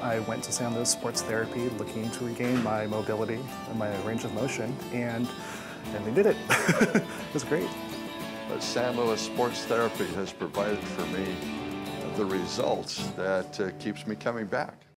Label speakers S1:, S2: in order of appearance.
S1: I went to San Luis Sports Therapy looking to regain my mobility and my range of motion, and they did it. It was great.
S2: But San Luis Sports Therapy has provided for me the results that keeps me coming back.